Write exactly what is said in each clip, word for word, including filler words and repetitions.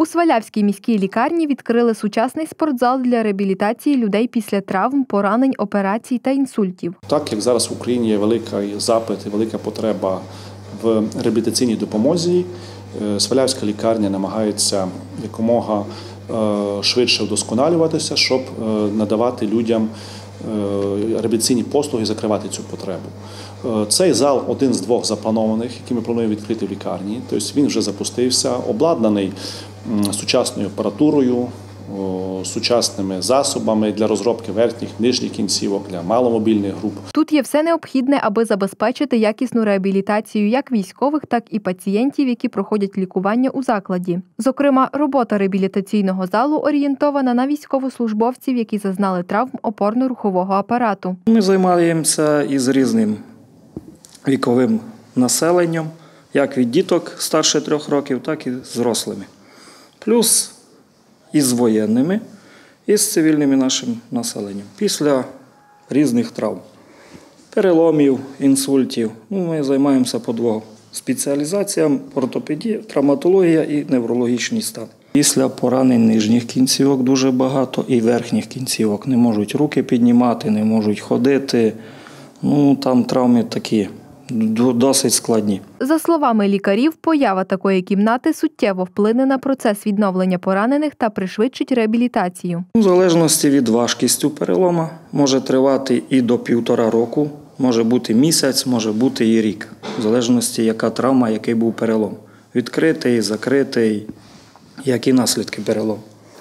У Свалявській міській лікарні відкрили сучасний спортзал для реабілітації людей після травм, поранень, операцій та інсультів. Так як зараз в Україні є великий запит і велика потреба в реабілітаційній допомозі, Свалявська лікарня намагається якомога швидше вдосконалюватися, щоб надавати людям реабілітаційні послуги і закривати цю потребу. Цей зал один з двох запланованих, які ми плануємо відкрити в лікарні. Тобто він вже запустився, обладнаний сучасною апаратурою, сучасними засобами для розробки верхніх, нижніх кінцівок, для маломобільних груп. Тут є все необхідне, аби забезпечити якісну реабілітацію як військових, так і пацієнтів, які проходять лікування у закладі. Зокрема, робота реабілітаційного залу орієнтована на військовослужбовців, які зазнали травм опорно-рухового апарату. Ми займаємося із різним віковим населенням, як від діток старше трьох років, так і з зрослими. Плюс і з воєнними, і з цивільним нашим населенням. Після різних травм, переломів, інсультів. Ну, ми займаємося по двом спеціалізаціям – ортопедія, травматологія і неврологічний стан. Після поранень нижніх кінцівок дуже багато і верхніх кінцівок. Не можуть руки піднімати, не можуть ходити. Ну, там травми такі досить складні. За словами лікарів, поява такої кімнати суттєво вплине на процес відновлення поранених та пришвидшить реабілітацію. У залежності від важкості перелому може тривати і до півтора року, може бути місяць, може бути і рік. В залежності, яка травма, який був перелом. Відкритий, закритий, які наслідки перелому.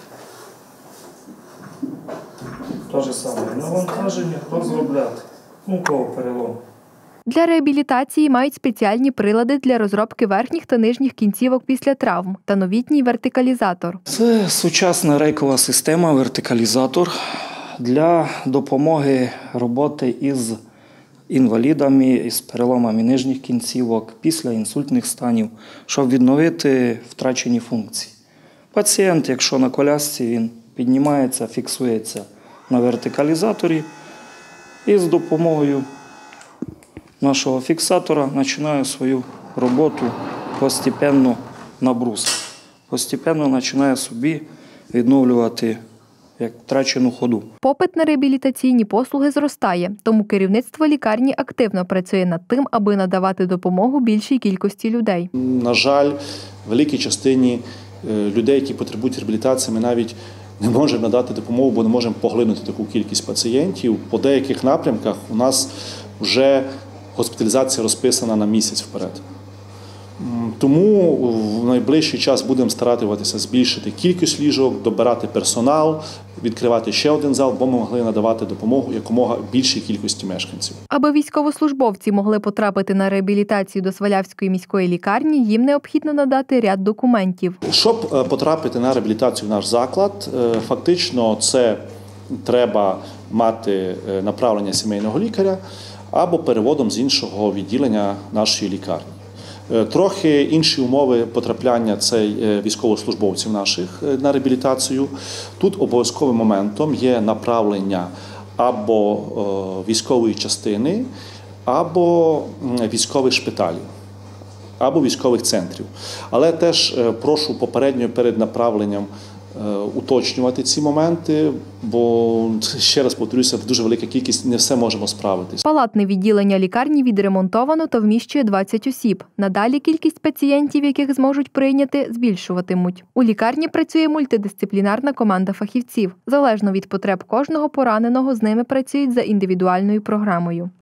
Те ж саме. Навантаження розробляти. У кого перелом. Для реабілітації мають спеціальні прилади для розробки верхніх та нижніх кінцівок після травм та новітній вертикалізатор. Це сучасна рейкова система, вертикалізатор для допомоги роботи із інвалідами, із переломами нижніх кінцівок, після інсультних станів, щоб відновити втрачені функції. Пацієнт, якщо на колясці, він піднімається, фіксується на вертикалізаторі і з допомогою нашого фіксатора починає свою роботу постепенно набрус. Постепенно починає собі відновлювати як втрачену ходу. Попит на реабілітаційні послуги зростає, тому керівництво лікарні активно працює над тим, аби надавати допомогу більшій кількості людей. На жаль, великій частині людей, які потребують реабілітації, ми навіть не можемо надати допомогу, бо не можемо поглинути таку кількість пацієнтів. По деяких напрямках у нас вже госпіталізація розписана на місяць вперед. Тому в найближчий час будемо старатися збільшити кількість ліжок, добирати персонал, відкривати ще один зал, бо ми могли надавати допомогу якомога більшій кількості мешканців. Аби військовослужбовці могли потрапити на реабілітацію до Свалявської міської лікарні, їм необхідно надати ряд документів. Щоб потрапити на реабілітацію в наш заклад, фактично це треба мати направлення сімейного лікаря або переводом з іншого відділення нашої лікарні. Трохи інші умови потрапляння – це військовослужбовців наших на реабілітацію. Тут обов'язковим моментом є направлення або військової частини, або військових шпиталів, або військових центрів. Але теж прошу попередньо перед направленням уточнювати ці моменти, бо, ще раз повторюся, дуже велика кількість, не все можемо справитись. Палатне відділення лікарні відремонтовано та вміщує двадцять осіб. Надалі кількість пацієнтів, яких зможуть прийняти, збільшуватимуть. У лікарні працює мультидисциплінарна команда фахівців. Залежно від потреб кожного пораненого, з ними працюють за індивідуальною програмою.